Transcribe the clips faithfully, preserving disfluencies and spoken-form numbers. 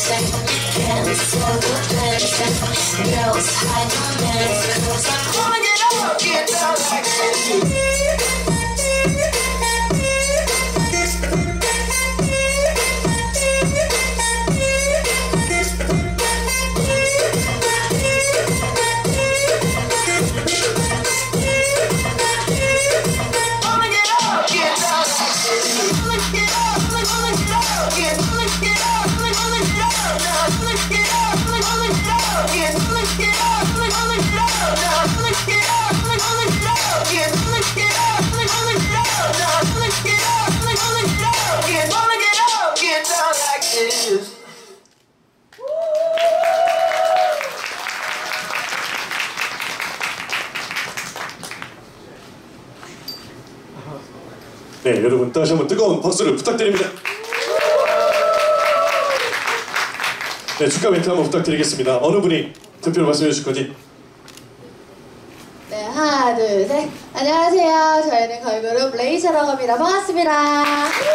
dancing, cancel the dancing. Girls hide the dance, 'cause I wanna get up, get down like this. 네, 여러분 다시 한번 뜨거운 박수를 부탁드립니다. 네, 축하 멘트 한번 부탁드리겠습니다. 어느 분이 투표를 말씀해 주실 건지. 네, 하나, 둘, 셋. 안녕하세요. 저희는 걸그룹 레이저라고 합니다. 반갑습니다.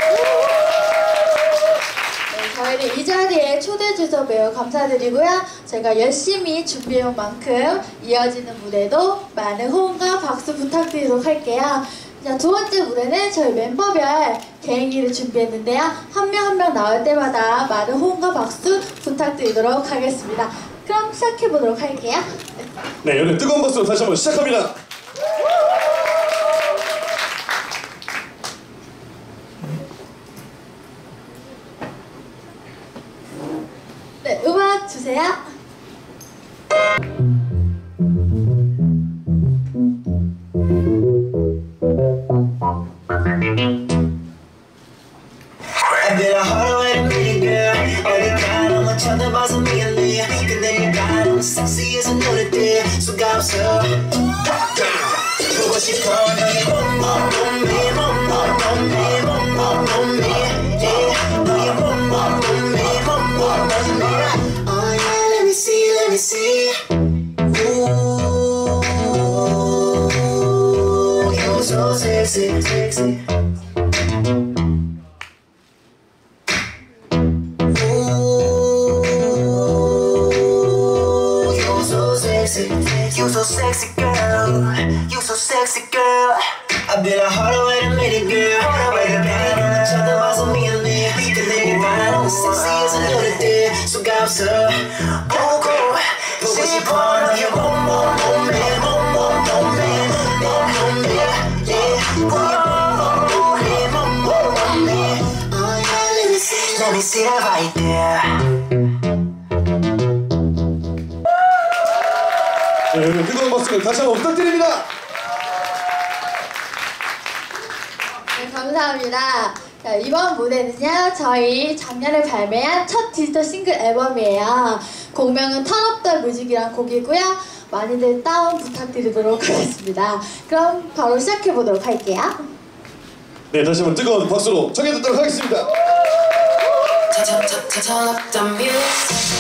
네, 저희는 이 자리에 초대해 주셔서 매우 감사드리고요. 제가 열심히 준비해온 만큼 이어지는 무대도 많은 호응과 박수 부탁드리도록 할게요. 자, 두 번째 무대는 저희 멤버별 개인기를 준비했는데요. 한 명 한 명 나올 때마다 많은 호응과 박수 부탁드리도록 하겠습니다. 그럼 시작해보도록 할게요. 네, 여러분 뜨거운 박수로 다시 한번 시작합니다. 네, 음악 주세요. 내가 허러해도 미리 girl 어디가 너만 쳐다봐서 미안해 근데 네가 너무 섹시해서 노래들 수가 없어 보고 싶어 너의 몸몸 몸매 몸몸 몸매 몸몸 몸매 너의 몸몸 몸매 몸몸 몸매 Oh yeah let me see let me see Ooh you're so sexy sexy You so sexy girl, you so sexy girl. I bet I harder way to meet it girl. Wait a minute, 너만 쳐다봐서 미안해. 근데 네가 너무 섹시해서 노래들 수가 없어. 보고 보고 싶어 너의 몸몸 몸매 몸몸 몸매 몸매 yeah. 너의 몸몸 몸매 몸몸 몸매. Oh yeah, let me see, let me see that right there. 네, 여러분 뜨거운 박수를 다시 한번 부탁드립니다. 네, 감사합니다. 자, 이번 무대는요, 저희 작년에 발매한 첫 디지털 싱글 앨범이에요. 곡명은 Turn Up The Music이란 곡이고요. 많이들 다운 부탁드리도록 하겠습니다. 그럼 바로 시작해보도록 할게요. 네, 다시 한번 뜨거운 박수로 청해듣도록 하겠습니다. Turn up the music.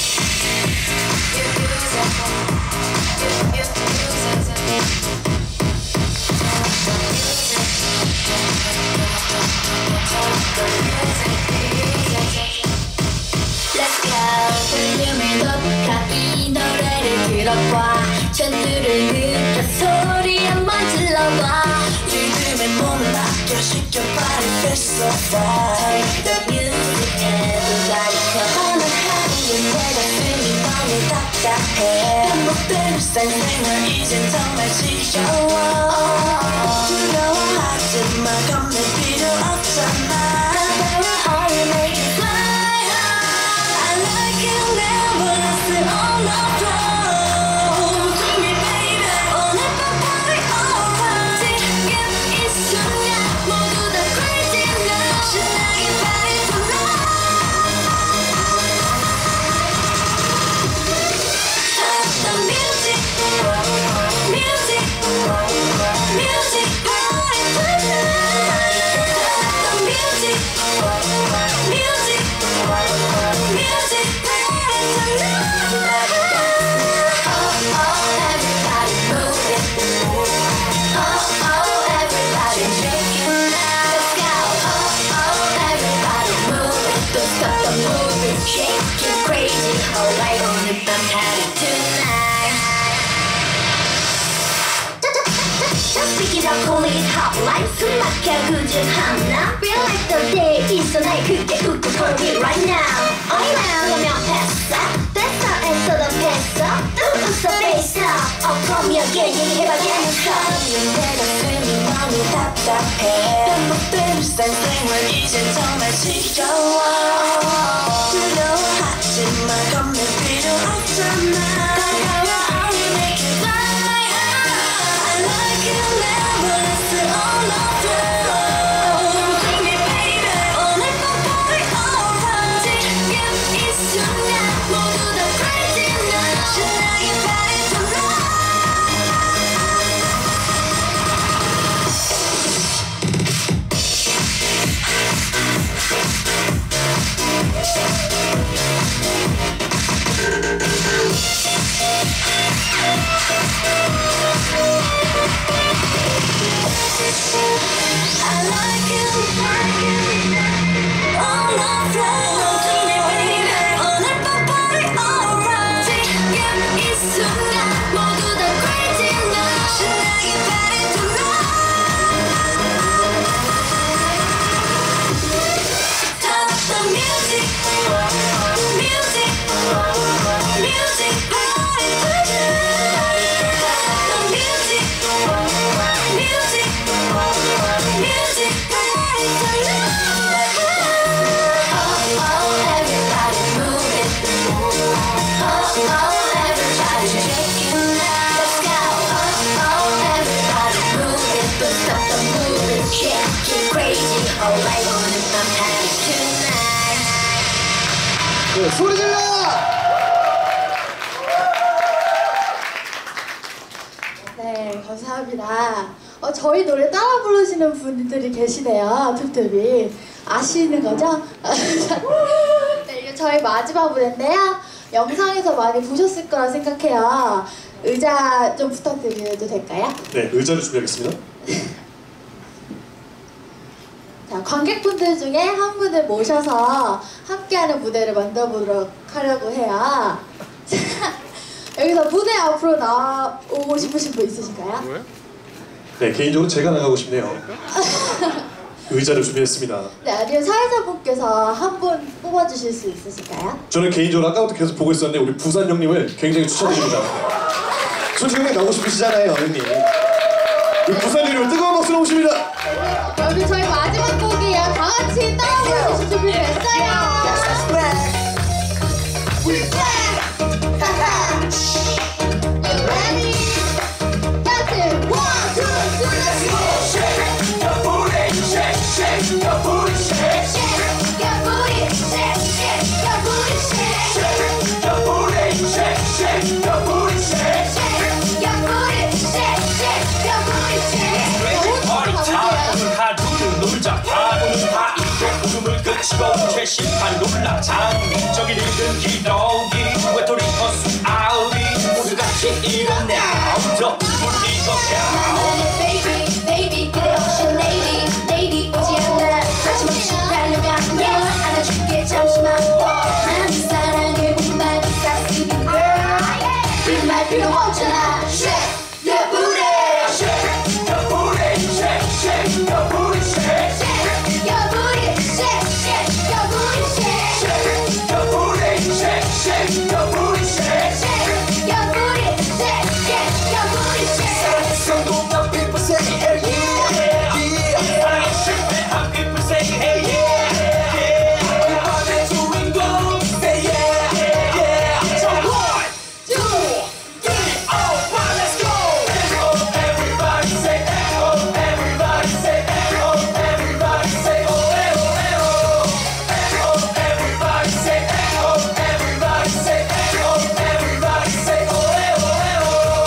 Let's go. 볼륨을 높여 이 노래를 들어봐. 전율을 느껴 소리 한번 질러봐. 리듬에 몸을 맡겨 shake your body feel so right. The music everybody come. 오늘 하루는 내 가슴이 너무 답답해. 반복되는 생생을 이젠 정말 지겨워. 두려워하지 마 겁낼 필요 없잖아. I'll make you fly high. I like you never lost it on the floor. To me baby 오늘 밤 party over. 지금 이 순간 모두 다 crazy now. 신나게 party tonight. Turn up the music, music, music party tonight. Turn up the music. Alright, 오늘 밤 party tonight. Speaking of police hotline, 숨 막혀 굳은 하나. Feel like the day 있어 나의 그때 웃고 for me right now. Oh yeah, 그러면 패스 됐어 애써도 패스 또 웃어 face up. Oh come again 얘기해봐야겠어. 내 가슴이 많이 답답해. 반복되는 일상생활 이젠 정말 지겨워. 두려워하지만 겁낼 필요 없잖아. 다가와 I will make you fly. I like you never listen all of you. Take me baby 오늘 밤 party alright. 지금 이 순간 모두 다 crazy now. 신나게 party tonight. I like you, all of you. baby 오늘 밤 party alright. 지금 이 순간 모두 다 crazy now. 신나게 party tonight. Turn up the music, music, music, party tonight. Turn up the music, music, music, party tonight. Oh oh, everybody move it. Oh oh, everybody shake it now. Let's go. Oh oh, everybody move it. Don't stop the movement, shake it crazy. Alright, 오늘 밤 party tonight. 네, 소리 질러! 네, 감사합니다. 어, 저희 노래 따라 부르시는 분들이 계시네요. 툭툭이 아시는 거죠? 네, 이게 저희 마지막 무대인데요. 영상에서 많이 보셨을 거라 생각해요. 의자 좀 부탁드려도 될까요? 네, 의자를 준비하겠습니다. 자, 관객분들 중에 한 분을 모셔서 함께하는 무대를 만들어보도록 하려고 해요. 자, 여기서 무대 앞으로 나오고 싶으신 분 있으신가요? 네, 개인적으로 제가 나가고 싶네요. 의자를 준비했습니다. 네, 아니면 사회자분께서 한 분 뽑아주실 수 있으실까요? 저는 개인적으로 아까부터 계속 보고 있었는데 우리 부산 형님을 굉장히 추천드립니다. 솔직히 형님 나오고 싶으시잖아요, 형님. 우리 부산 형님을 뜨거운 박수로 모십니다. 여러분 저희 마지막 곡이에요. 다 같이 따라 부르실 준비 됐어요? We back! 하하! You ready? 다들 one, two, three, let's go! Shake your booty, shake, shake your booty, shake, shake your booty, shake, shake your booty, shake, shake your booty, shake, shake your booty, shake, shake your booty, shake, shake your booty, shake. 머리 차 오늘 하루는 놀자 하루는 다 이제 웃음을 그치고 최신판 놀라 장민적인 읽은 기러기 외톨이 허수 아우리 모두 같이 일어나 더 불리고 펴 Baby, baby, 그래 ocean lady, lady 오지 않아. 마지막시 달려가면 안아줄게 잠시만. 난 사랑을 목만 싹쓸이 girl. 빈말 필요 없잖아. Shake your booty, Shake your booty, shake, shake your booty, shake, shake your booty, shake, shake your booty, shake, shake your booty, shake, shake your booty, shake, shake your booty, shake, shake your booty, shake. 성공한 people say hey yeah, yeah. 사랑의 실패한 people say hey yeah, yeah. 그 밤의 주인공 say yeah, yeah. So one, two, three, oh, one, let's go. Oh, everybody say oh, everybody say oh, everybody say oh, eh, oh, eh, oh. Oh, everybody say oh, everybody say oh, everybody say oh, eh, oh, eh, oh.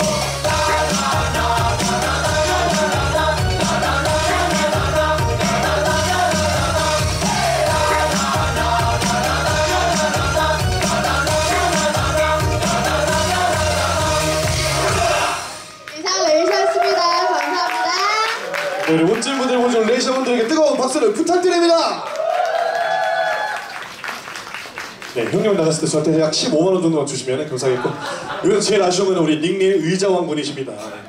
이상 레이셔였습니다. 감사합니다. 네, 우리 멋진 분들 모신 레이셔분들에게 뜨거운 박수를 부탁드립니다. 네, 형님 나갔을 때 저한테 약 십오만 원 정도만 주시면 감사하겠고, 이건 제일 아쉬운 건 우리 닉네임 의자왕 분이십니다. 네.